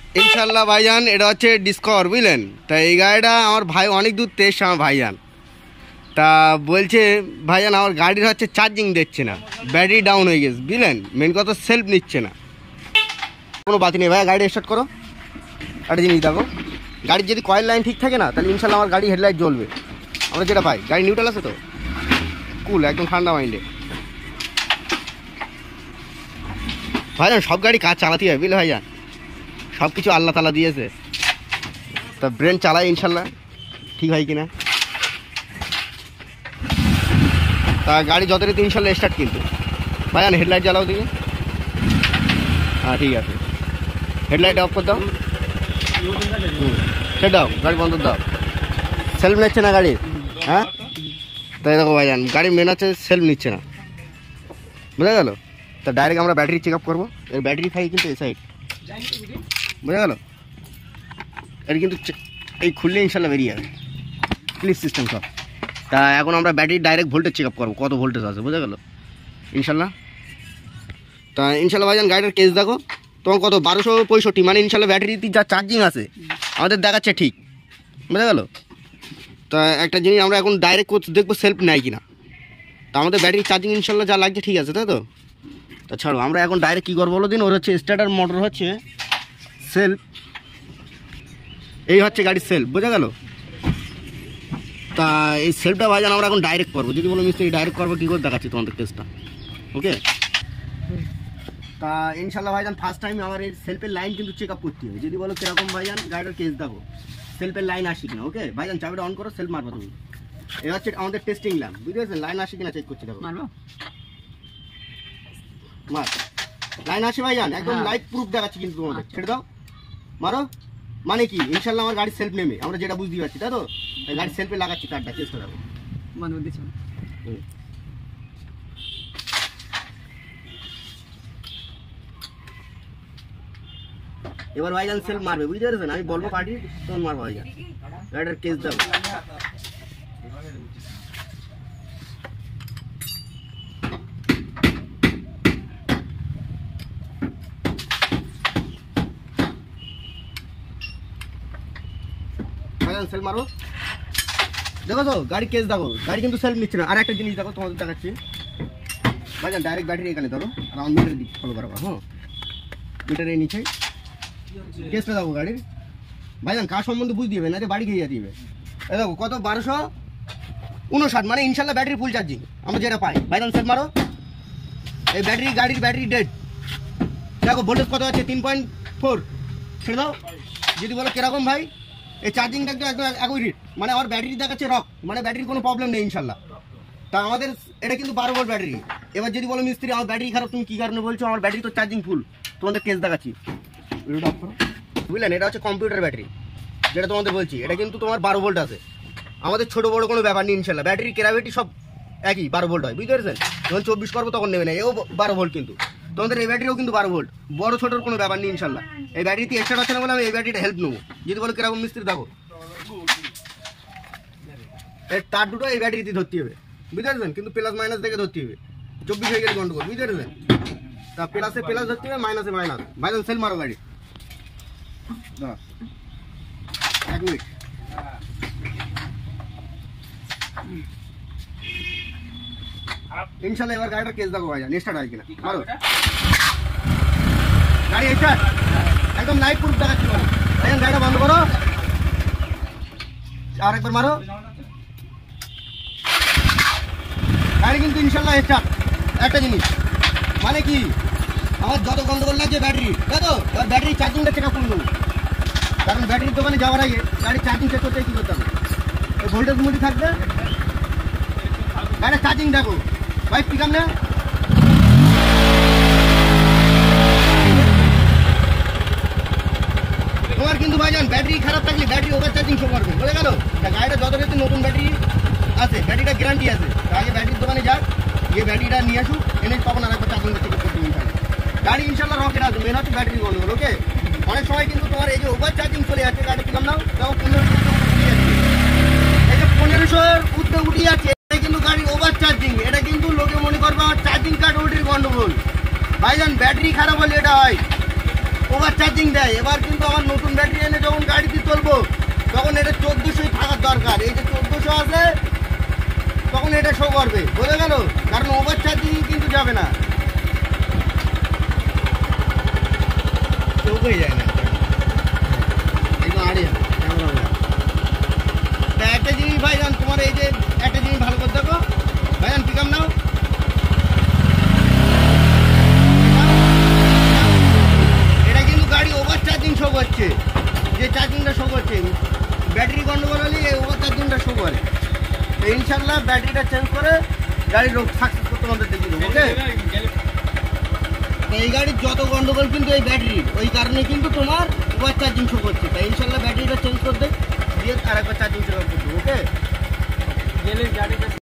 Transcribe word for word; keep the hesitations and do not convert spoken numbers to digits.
ইনশাল্লাহ ভাইজান এটা হচ্ছে ডিসকভার বুঝলেন। তা এই গাড়িটা আমার ভাই অনেক দূর তেইশ আমার ভাইজান তা বলছে ভাইজান আমার গাড়ির হচ্ছে চার্জিং দিচ্ছে না, ব্যাটারি ডাউন হয়ে গেছে বুঝলেন, মেন কথা সেলফ নিচ্ছে না। কোনো বাতি নেই ভাইয়া, গাড়ি স্টার্ট করো। একটা জিনিস দেখো, গাড়ির যদি কয়েল লাইন ঠিক থাকে না তাহলে ইনশাল্লাহ আমার গাড়ি হেডলাইট জ্বলবে। আমরা যেটা পাই গাড়ি নিউট্রাল আছে তো, কুল একদম ঠান্ডা মাইন্ডে। ভাইজান সব গাড়ি কাজ চালাতে হয় বুঝলে ভাইজান, সব কিছু আল্লাহ তালা দিয়েছে, তা ব্রেন চালায় ইনশাল্লাহ ঠিক হয় কিনা। তা গাড়ি যথারীতি ইনশাল্লাহ স্টার্ট কিন্তু ভাইজান হেডলাইট জ্বালাও দিকে। হ্যাঁ ঠিক আছে, হেডলাইট অফ করে দাও। হুম সেটা দাও, গাড়ি বন্ধ দাও। সেলফ নিচ্ছে না গাড়ি, হ্যাঁ তাই দেখো ভাইজান গাড়ি মেন হচ্ছে সেলফ নিচ্ছে না, বুঝা গেল। তা ডাইরেক্ট আমরা ব্যাটারি চেক আপ করবো। এর ব্যাটারি থাকে কিন্তু এই সাইড, বুঝা গেল। এর কিন্তু এই খুললে ইনশাল্লাহ বেরিয়ে যাবে ক্লিপ সিস্টেম সব। তা এখন আমরা battery direct voltage check up করবো, কত ভোল্টেজ আছে বুঝা গেল ইনশাল্লাহ। তা ইনশাল্লাহ ভাইজান গাড়িটার কেস দেখো তোমার কত বারোশো পঁয়ষট্টি, মানে ইনশাল্লাহ ব্যাটারিতে যা চার্জিং আছে আমাদের দেখাচ্ছে ঠিক, বুঝা গেল। তা একটা জিনিস আমরা এখন ডাইরেক্ট দেখবো সেলফ নেয় কিনা। তা আমাদের ব্যাটারি চার্জিং ইনশাল্লাহ যা লাগছে ঠিক আছে, তাই তো। তা ছাড়ো আমরা এখন ডাইরেক্ট কী করবো বলো দিন। ওর হচ্ছে স্টার্টার মোটর হচ্ছে সেলফ, এই হচ্ছে গাড়ির সেলফ, বোঝা গেল। তা এই সেলফটা ভাইজান আমরা এখন ডাইরেক্ট করবো। যদি বলো মিস্ত্রি ডাইরেক্ট করবো কী করে দেখাচ্ছি তোমাদের টেস্টটা, ওকে। তা ইনশাল্লাহ ভাইজান ফার্স্ট টাইম আমার এই সেলফের লাইন কিন্তু চেক আপ করতে হবে। যদি বলো কীরকম ভাইজান গাড়িটার কেস দেখো সেলফের লাইন আসি কিনা, ওকে। ভাইজান চাবিটা অন করো, সেলফ মারবো তুমি। এই হচ্ছে আমাদের টেস্টিং ল্যাম্প, বুঝতে পারছেন, লাইন আসি কিনা চেক করছি দেখো। মারবো মার, লাইন আসে ভাইজান একদম লাইভ প্রুফ দেখাচ্ছি কিন্তু তোমাদের, ছেড়ে দাও মারো। মানে কি ইনশাল্লাহ আমার গাড়ি সেলফ নেমে, আমরা যেটা বুঝতে পারছি তাই তো। গাড়ি সেলফে লাগাচ্ছি কার্ডটা, চেষ্টা করবো। এবার ভাইজান সেলফ মারবে, বুঝতে পারছেন। আমি বলবো পার্টি তখন মারবো ভাইজান, গাড়িটার কেস দেবো। সেলফ মারো, দেখো তো গাড়ি কেস দেখো, গাড়ি কিন্তু সেলফ নিচ্ছে না। আর একটা জিনিস দেখো তোমাদের দেখাচ্ছি ভাইজান, ডাইরেক্ট ব্যাটারি এখানে ধরো আর আমার মিটারের দিক ফলো করবো। হ্যাঁ মিটারের নিচে কেসটা দেখো গাড়ির, ভাইজান কার সম্বন্ধে বুঝতে দিবে না যে বাড়ি খেয়ে দিবে। এ দেখো কত বারোশো উনষাট, মানে ইনশাল্লাহ ব্যাটারি ফুল চার্জিং আমরা যেটা পাই। ভাইজান সেলফ মারো, এই ব্যাটারি গাড়ির ব্যাটারি ডেড দেখো, ভোল্টেজ কত আছে তিন পয়েন্ট ফোর, ছেড়ে দাও। যদি বলো কিরকম ভাই এই চার্জিংটা একদম একদম অ্যাকুরেট, মানে আমার ব্যাটারি দেখাচ্ছে রক, মানে ব্যাটারির কোনো প্রবলেম নেই ইনশাল্লাহ। তা আমাদের এটা কিন্তু বারো ভোল্ট ব্যাটারি। এবার যদি বলো মিস্ত্রি আমার ব্যাটারি খারাপ, তুমি কী কারণে বলছো, আমার ব্যাটারি তো চার্জিং ফুল, তোমাদের কেস দেখাচ্ছি বুঝলেন। এটা হচ্ছে কম্পিউটার ব্যাটারি যেটা তোমাদের বলছি, এটা কিন্তু তোমার বারো ভোল্ট আছে। আমাদের ছোটো বড়ো কোনো ব্যাপার নেই ইনশাল্লাহ, ব্যাটারি গ্র্যাভিটি সব একই বারো ভোল্ট হয়, বুঝতে পেরেছেন। যখন চব্বিশ করবো তখন নেবে না, এও বারো ভোল্ট কিন্তু তোমাদের এই ব্যাটারিও কিন্তু বারো ভোল্ট, বড়ো ছোটোর কোনো ব্যাপার নেই ইনশাল্লাহ। এই ব্যাটারিতে এক্সট্রা হচ্ছে না বলে আমি এই ব্যাটারিটা হেল্প নেবো। যদি বলো কিরকম মিস্ত্রি দেখো, এর তার দুটো এই ব্যাটারিতে ধরতে হবে, বুঝতে পারছেন, কিন্তু প্লাস মাইনাস দেখে ধরতে হবে, চব্বিশ হয়ে গেলে গন্ডগোল, বুঝতে পারছেন। তা প্লাসে প্লাস ধরতে হবে, মাইনাসে মাইনাস। ভাইজান সেল মারো গাড়ি, এক মিনিট। ইনশাল্লাহ এবার গাড়িটা কেস দেখো ভাইজান স্টার্ট হয় কিনা, মারো গাড়ি স্টার্ট, একদম লাইভ প্রুফ দেখাচ্ছি। ভাইজান গাড়িটা বন্ধ করো, আর একবার মারো, গাড়ি কিন্তু ইনশাল্লাহ স্টার্ট। একটা জিনিস মানে কি আমার যত গন্ডগোল লাগছে ব্যাটারি, তাই তো এবার ব্যাটারি চার্জিংটা চেক আপ করবো, কারণ ব্যাটারির দোকানে যাওয়ার আগে গাড়ি চার্জিং চেক করতে কী করতে হবে, এই ভোল্টেজ মুটি থাকবে, গাড়ির চার্জিং দেখো ভাই পিক আপ না। তোমার কিন্তু ভাইজান ব্যাটারি খারাপ থাকলে ব্যাটারি ওভার চার্জিং শো করবে, বলে গেল। গাড়িটা যত বেশি নতুন ব্যাটারি আছে, ব্যাটারিটা গ্যারান্টি আছে, আগে ব্যাটারির দোকানে যাক, গিয়ে ব্যাটারিটা নিয়ে আসুক, এনে তখন আর একবার চার্জিং চেক করতে ইনশাল্লাহ। গাড়ি ইনশাল্লাহ রকেট আসবে, মেন হচ্ছে ব্যাটারি গন্ডগোল, ওকে। অনেক সময় কিন্তু তোমার এই যে ওভার চার্জিং চলে যাচ্ছে, গাড়ি পিক আপ নাও তাও পনেরোশো এই যে পনেরোশোর উঠতে উঠে যাচ্ছে, এটা কিন্তু গাড়ি ওভার চার্জিং। এটা কিন্তু লোকে মনে করবে আমার চার্জিং কার্ড ওটির গন্ডগোল, ভাইজান ব্যাটারি খারাপ হলে এটা হয় ওভার চার্জিং। চার্জিং দেয়। এবার কিন্তু আমার নতুন ব্যাটারি এনে যখন গাড়িতে চলবো তখন এটা চোদ্দোশোই থাকার দরকার। এই যে চোদ্দোশো আছে তখন এটা শো করবে, বোঝা গেল? কারণ ওভার চার্জিং কিন্তু যাবে না, চোখই যায় না একদম আড়িয়ে। তা একটা জিনিস ভাইজান, তোমার এই যে একটা জিনিস ভালো করে দেখো ভাইজান, পিক আপ নাও। এটা কিন্তু গাড়ি ওভার চার্জিং শো করছে, যে চার্জিংটা শো করছে ব্যাটারি গন্ডগোল হলে এই ওভার চার্জিংটা শো করে। তো ইনশাল্লাহ ব্যাটারিটা চেঞ্জ করে গাড়ির রোগ সাকসেস করতে আমাদের দেখি দেবো, ওকে? এই গাড়ির যত গন্ডগোল কিন্তু এই ব্যাটারির, ওই কারণে কিন্তু তোমার ওভার চার্জিং শো করছে। তাই ইনশাল্লাহ ব্যাটারিটা চেঞ্জ করতে দিয়ে আর একবার চার্জিং চালাতে, ওকে?